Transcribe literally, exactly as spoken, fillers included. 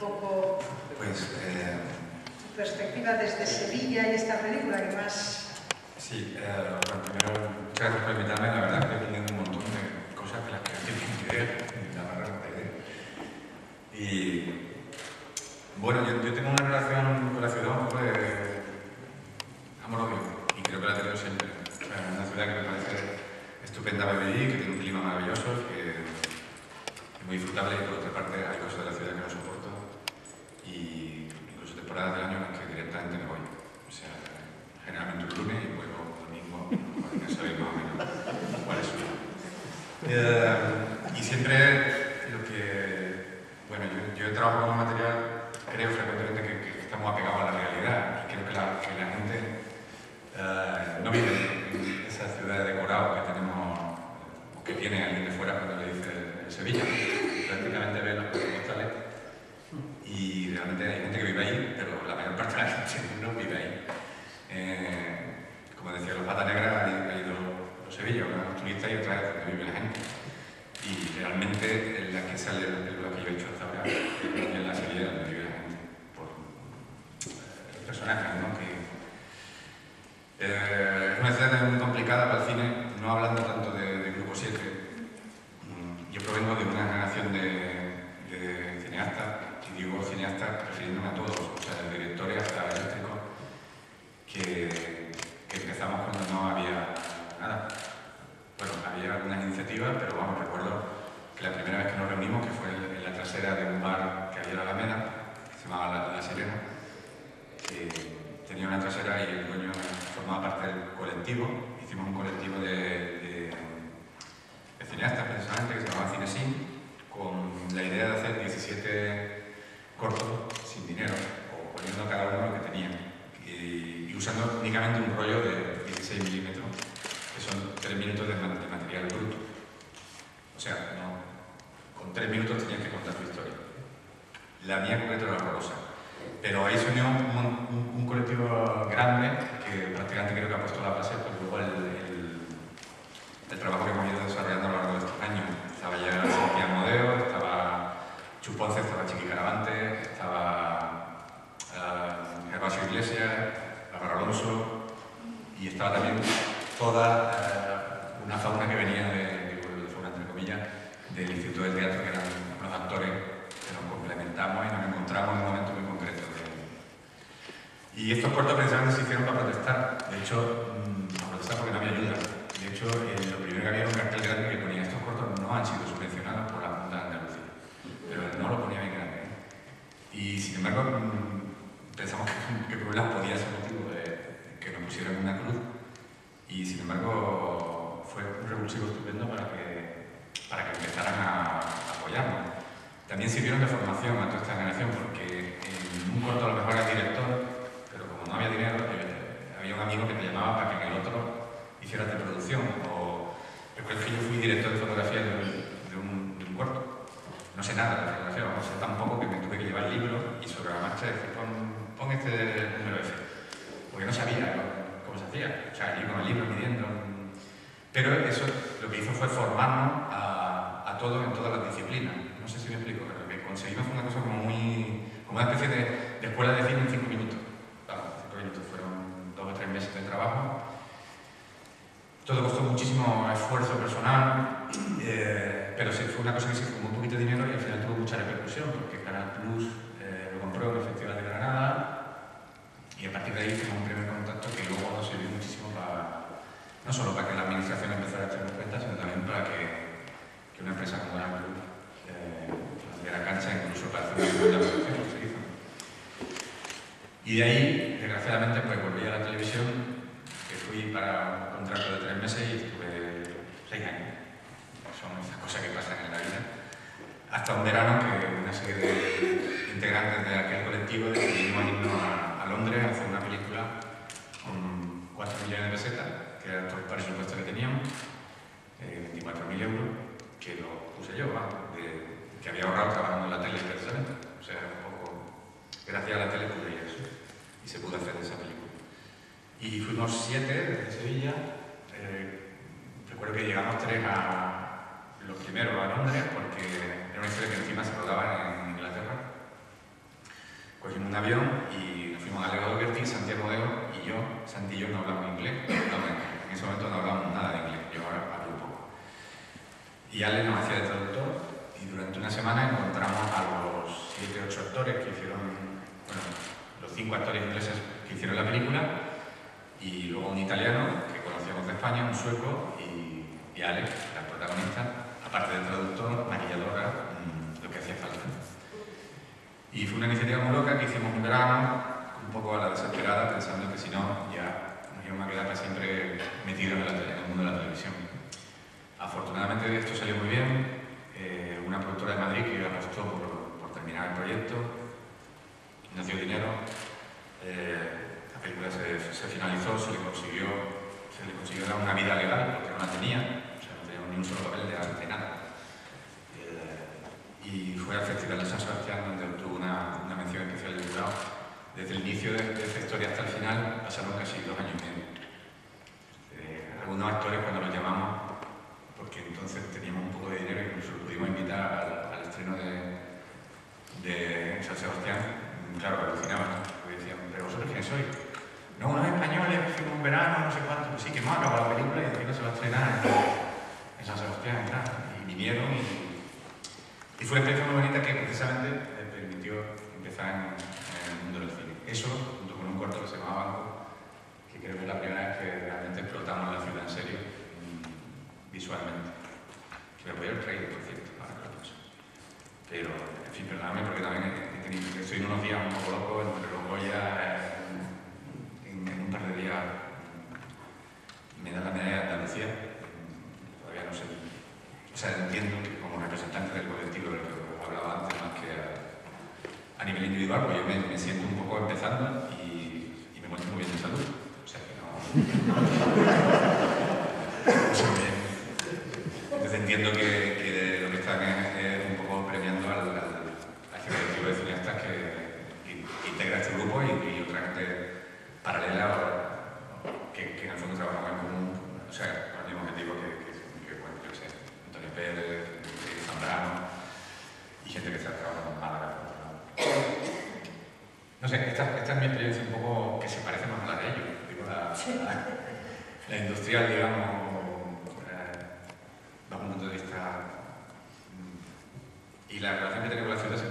poco pues, eh... tu perspectiva desde Sevilla y esta película y más. Sí, eh, bueno, primero, muchas gracias por invitarme. La verdad es que he aprendido un montón de cosas de las que no tenía ni idea, ni la más remota idea. Y bueno, yo, yo tengo una relación con la ciudad un poco de amor-odio, y creo que la he tenido siempre. O sea, es una ciudad que me parece estupenda para vivir, que tiene un clima maravilloso, que es muy disfrutable, y por otra parte hay cosas de la ciudad que no soporto, y incluso temporadas del año en las que directamente me voy. O sea, generalmente un lunes y vuelvo un domingo, ya sabéis más o menos cuál es su vida. Eh, y siempre lo que... Bueno, yo, yo he trabajado con material, creo frecuentemente que, que estamos apegados a la realidad, y creo que la, que la gente eh, no vive en esa ciudad de decorado que tenemos, o que tiene alguien de fuera cuando le dice Sevilla. Prácticamente ve los postales y realmente hay gente que vive ahí, pero la mayor parte de la gente no vive ahí. Eh, como decía, los Pata Negra, hay, hay dos, dos Sevillas, una los turistas y otra es donde vive la gente. Y realmente en la que sale el película que yo he hecho hasta ahora es la Sevilla donde vive la gente, por eh, personajes, ¿no? Que, eh, es una ciudad muy complicada para el cine, no hablando tanto de, de Grupo siete. Yo provengo de una generación de, de cineastas, y digo cineastas refiriéndome a todos, o sea, de directores hasta eléctricos, que, que empezamos cuando no había nada. Bueno, había algunas iniciativas, pero vamos, recuerdo que la primera vez que nos reunimos, que fue en la trasera de un bar que había en la Alameda, que se llamaba La, la Serena, que tenía una trasera y el dueño formaba parte del colectivo. Hicimos un colectivo de, de, de cineastas, precisamente, que se llamaba Cinesim, con la idea de hacer diecisiete cortos sin dinero, o poniendo cada uno lo que tenía, y, y usando únicamente un rollo de dieciséis milímetros, que son tres minutos de, de material bruto. O sea, no, con tres minutos tenías que contar tu historia. La mía en concreto era horrorosa. Pero ahí se unió un, un, un colectivo grande que prácticamente creo que ha puesto la base, pues luego el, el, el trabajo que hemos ido desarrollando a lo largo de estos años. Estaba ya Sofía Modeo, estaba Chuponce, estaba Chiqui Caravante, estaba uh, Gervasio Iglesias, Álvaro Alonso, y estaba también toda uh, una fauna que venía de, digo, de fauna entre comillas, del Instituto del Teatro, que eran unos actores que nos complementamos y nos encontramos en un momento muy concreto. Y estos cortos precisamente se hicieron para protestar. De hecho, mmm, para protestar porque no había ayuda. De hecho, eh, lo primero que había era un cartel grande que ponía: estos cortos no han sido subvencionados por la Junta de Andalucía. Pero no lo ponía bien grande. Y sin embargo, mmm, pensamos que, que por un lado podía ser motivo de que nos pusieran una cruz. Y sin embargo, fue un revulsivo estupendo para que, para que empezaran a, a apoyarnos. También sirvieron de formación a toda esta generación, porque en un corto a lo mejor era director, pero como no había dinero, eh, había un amigo que te llamaba para que en el otro hicieras de producción. O recuerdo que yo fui director de fotografía de un, de un, de un corto. No sé nada de fotografía, no sé tampoco, que me tuve que llevar el libro y sobre la marcha decir: pon, pon este número F. Porque no sabía cómo se hacía. O sea, ir con el libro midiendo. Pero eso lo que hizo fue formarnos a, a todos en todas las disciplinas. No sé si me explico, pero lo que conseguimos fue una cosa como muy... como una especie de, de escuela de cine en cinco minutos. Vamos, cinco minutos, fueron dos o tres meses de trabajo. Todo costó muchísimo esfuerzo personal, eh, pero sí, fue una cosa que se fue un poquito de dinero y al final tuvo mucha repercusión, porque Canal Plus eh, lo compró en el Festival de Granada, y a partir de ahí hicimos un primer contacto que luego nos sirvió muchísimo para... no solo para que la administración empezara a echarnos cuenta, sino también para que, que una empresa como Canal Plus eh, diera cancha, incluso para hacer una segunda producción, que se hizo. Y de ahí, desgraciadamente, pues volví a la televisión, que fui para un contrato de tres meses y estuve seis años. Son esas cosas que pasan en la vida. Hasta un verano que una serie de integrantes de aquel colectivo decidimos irnos a, a Londres a hacer una película con cuatro millones de pesetas, que era todo el presupuesto que teníamos, eh, veinticuatro mil euros, que lo puse yo, ¿no? de, que había ahorrado trabajando en la tele precisamente. O sea, un poco, gracias a la tele pude ir a eso, y se pudo hacer esa película. Y fuimos siete desde Sevilla. Eh, recuerdo que llegamos tres a los primeros a Londres, porque era una historia que encima se rodaba en Inglaterra. cogimos un avión y nos fuimos a Legado Berti, Santiago Modelo y yo, Santi y yo no hablamos inglés. No, en ese momento no hablamos nada de inglés, yo ahora hablo un poco. Y Ale nos hacía de traductor y durante una semana encontramos a los siete ocho actores que hicieron, bueno, los cinco actores ingleses que hicieron la película y luego un italiano que conocíamos de España, un sueco y, y Ale, la protagonista, aparte de traductor, maquilladora, mmm, lo que hacía falta. Y fue una iniciativa muy loca que hicimos un verano, un poco a la desesperada, pensando que si no, ya nos íbamos a quedar para siempre metidos en, la, en el mundo de la televisión. Afortunadamente esto salió muy bien, eh, una productora de Madrid que apostó por, por terminar el proyecto, nos dio dinero, eh, la película se, se finalizó, se le, consiguió, se le consiguió dar una vida legal, porque no la tenía, o sea, no tenía ni un solo papel de, de nada. Eh, y fue al Festival de San Sebastián donde obtuvo una, una mención especial del jurado. Desde el inicio de, de esta historia hasta el final pasaron casi dos años y medio. Eh, algunos actores cuando los llamamos, porque entonces teníamos un poco de dinero, incluso lo pudimos invitar al, al estreno de, de San Sebastián, claro, alucinaban, porque decían, ¿pero vosotros quiénes sois? No, unos españoles, fuimos un verano, no sé cuánto, pues sí, que hemos acabado la película y encima se va a estrenar en, en San Sebastián, y, tal, y vinieron y, y fue una experiencia muy bonita que precisamente me permitió empezar en, en el mundo del cine. Eso, junto con un corto que se llamaba Banco, que creo que es la primera vez que realmente explotamos la ciudad en serio, visualmente. Que me apoyó el trailer, por cierto, ahora que lo pienso. Pero, en fin, perdóname porque también he tenido, estoy en unos días un poco locos, entre los Goya, en, en un par de días me da la medalla de Andalucía, todavía no sé. O sea, entiendo que como representante del colectivo del que hablaba antes, más que a, a nivel individual, pues yo me, me siento un poco empezando y, y me encuentro muy bien de salud. O sea que no... Entonces entiendo que, que lo que están es, es un poco premiando al, al, a este colectivo de cineastas que, que integra este grupo y, y otra gente paralela que, que en el fondo trabajamos en común, o sea, con el mismo objetivo que, que, que bueno, yo sé, Antonio Pérez, Zambrano y gente que está trabajando en Málaga. No sé, esta, esta es mi experiencia un poco que se parece más a la de ellos, digo, la, la, la industrial, digamos, bajo un punto de vista y la relación que tengo con la ciudad se